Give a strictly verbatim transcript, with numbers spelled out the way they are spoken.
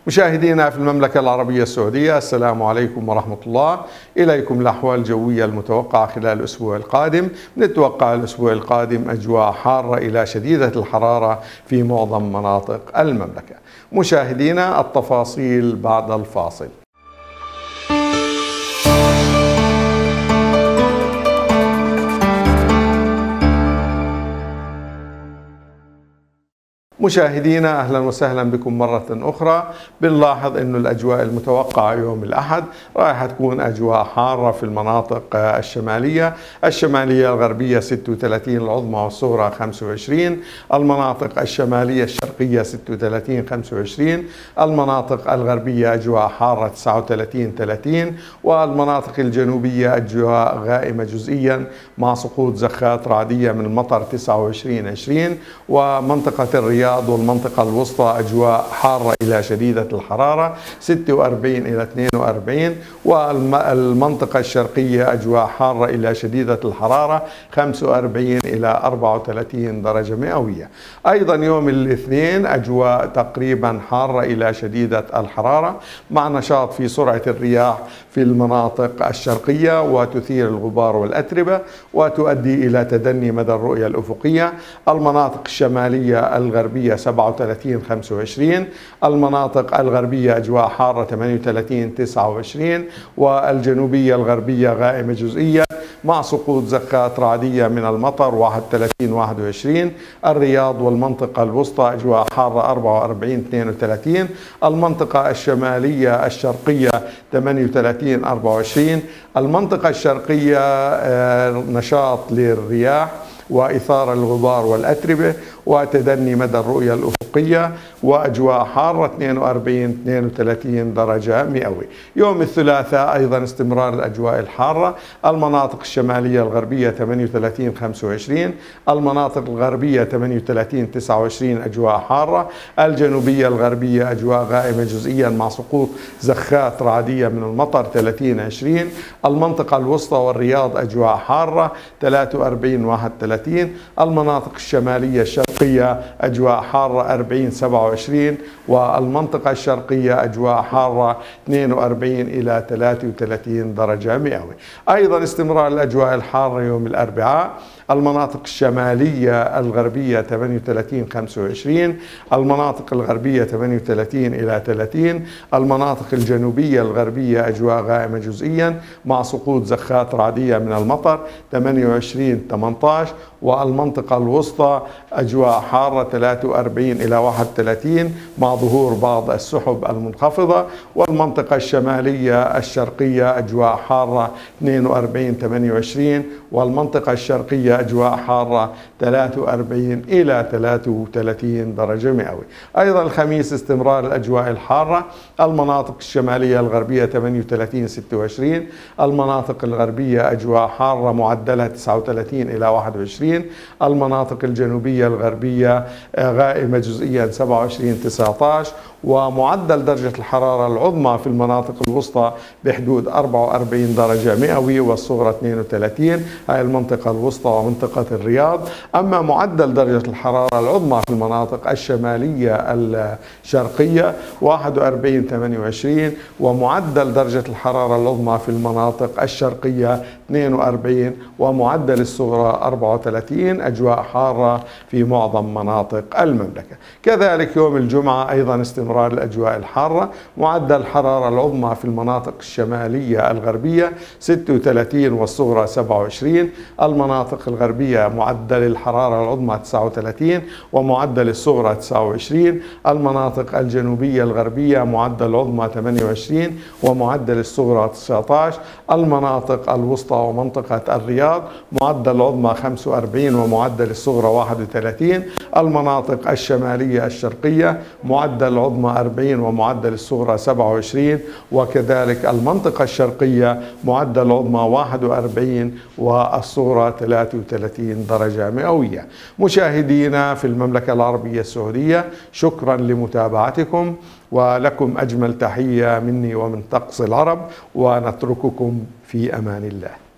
مشاهدينا في المملكة العربية السعودية، السلام عليكم ورحمة الله. إليكم الأحوال الجوية المتوقعة خلال الأسبوع القادم. نتوقع الأسبوع القادم أجواء حارة إلى شديدة الحرارة في معظم مناطق المملكة. مشاهدينا، التفاصيل بعد الفاصل. مشاهدينا، أهلا وسهلا بكم مرة أخرى. بنلاحظ أن الأجواء المتوقعة يوم الأحد راح تكون أجواء حارة في المناطق الشمالية الشمالية الغربية ستة وثلاثين، العظمى والصغرى خمسة وعشرين، المناطق الشمالية الشرقية ستة وثلاثين خمسة وعشرين، المناطق الغربية أجواء حارة تسعة وثلاثين ثلاثين، والمناطق الجنوبية أجواء غائمة جزئيا مع سقوط زخات رعدية من المطر تسعة وعشرين عشرين، ومنطقة الرياض والمنطقة الوسطى أجواء حارة إلى شديدة الحرارة ستة وأربعين إلى اثنين وأربعين، والمنطقة الشرقية أجواء حارة إلى شديدة الحرارة خمسة وأربعين إلى أربعة وثلاثين درجة مئوية. أيضا يوم الاثنين أجواء تقريبا حارة إلى شديدة الحرارة مع نشاط في سرعة الرياح في المناطق الشرقية، وتثير الغبار والأتربة وتؤدي إلى تدني مدى الرؤية الأفقية. المناطق الشمالية الغربية سبعة وثلاثين خمسة وعشرين، المناطق الغربية أجواء حارة ثمانية وثلاثين تسعة وعشرين، والجنوبية الغربية غائمة جزئيا مع سقوط زخات رعدية من المطر واحد وثلاثين واحد وعشرين. الرياض والمنطقة الوسطى أجواء حارة أربعة وأربعين اثنين وثلاثين، المنطقة الشمالية الشرقية ثمانية وثلاثين أربعة وعشرين، المنطقة الشرقية نشاط للرياح وإثارة الغبار والأتربة وتدني مدى الرؤية الأفقية وأجواء حارة اثنين وأربعين اثنين وثلاثين درجة مئوية. يوم الثلاثاء أيضا استمرار الأجواء الحارة، المناطق الشمالية الغربية ثمانية وثلاثين خمسة وعشرين، المناطق الغربية ثمانية وثلاثين تسعة وعشرين أجواء حارة، الجنوبية الغربية أجواء غائمة جزئيا مع سقوط زخات رعدية من المطر ثلاثين عشرين، المنطقة الوسطى والرياض أجواء حارة ثلاثة وأربعين واحد وثلاثين، المناطق الشمالية الشرقية أجواء حارة أربعين سبعة وعشرين، والمنطقة الشرقية أجواء حارة اثنين وأربعين إلى ثلاثة وثلاثين درجة مئوية. أيضا استمرار الأجواء الحارة يوم الأربعاء، المناطق الشمالية الغربية ثمانية وثلاثين خمسة وعشرين، المناطق الغربية ثمانية وثلاثين إلى ثلاثين، المناطق الجنوبية الغربية أجواء غائمة جزئيا مع سقوط زخات رعدية من المطر ثمانية وعشرين ثمانية عشر، والمنطقة الوسطى أجواء حارة ثلاثة وأربعين إلى واحد وثلاثين مع ظهور بعض السحب المنخفضة، والمنطقة الشمالية الشرقية أجواء حارة اثنين وأربعين ثمانية وعشرين، والمنطقة الشرقية أجواء حارة ثلاثة وأربعين إلى ثلاثة وثلاثين درجة مئوية. أيضا الخميس استمرار الأجواء الحارة، المناطق الشمالية الغربية ثمانية وثلاثين ستة وعشرين، المناطق الغربية أجواء حارة معدلها تسعة وثلاثين إلى واحد وعشرين، المناطق الجنوبية الغربية غائمة جزئيا سبعة وعشرين تسعة عشر، ومعدل درجة الحرارة العظمى في المناطق الوسطى بحدود أربعة وأربعين درجة مئوية والصغرى اثنين وثلاثين، هاي المنطقة الوسطى ومنطقة الرياض. أما معدل درجة الحرارة العظمى في المناطق الشمالية الشرقية واحد وأربعين ثمانية وعشرين، ومعدل درجة الحرارة العظمى في المناطق الشرقية اثنين وأربعين، ومعدل الصغرى أربعة وثلاثين. أجواء حارة في معظم مناطق المملكة. كذلك يوم الجمعة أيضا استمرار الأجواء الحارة، معدل الحرارة العظمى في المناطق الشمالية الغربية ستة وثلاثين والصغرى سبعة وعشرين، المناطق الغربية معدل الحرارة العظمى تسعة وثلاثين ومعدل الصغرى تسعة وعشرين، المناطق الجنوبية الغربية معدل العظمى ثمانية وعشرين ومعدل الصغرى تسعة عشر، المناطق الوسطى ومنطقة الرياض معدل العظمى خمسة وأربعين ومعدل الصغرى واحد وثلاثين، المناطق الشمالية الشرقية معدل العظمى أربعين ومعدل الصغرى سبعة وعشرين، وكذلك المنطقة الشرقية معدل العظمى واحد وأربعين والصغرى ثلاثة وثلاثين درجة مئوية. مشاهدينا في المملكة العربية السعودية، شكرا لمتابعتكم، ولكم أجمل تحية مني ومن طقس العرب، ونترككم في أمان الله.